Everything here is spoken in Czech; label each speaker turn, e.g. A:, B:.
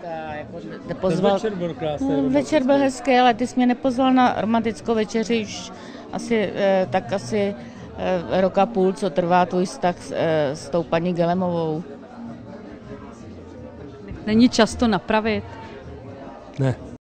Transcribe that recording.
A: Jako
B: nepozval. Večer byl krásný.
A: Večer byl hezký, ale ty jsi mě nepozval na romantickou večeři už asi rok a půl, co trvá tvůj vztah s tou paní Gelemovou.
C: Není čas to napravit?
B: Ne.